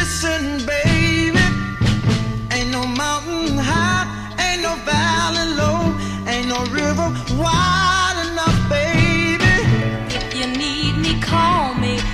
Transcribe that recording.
Listen, baby, ain't no mountain high, ain't no valley low, ain't no river wide enough, baby. If you need me, call me.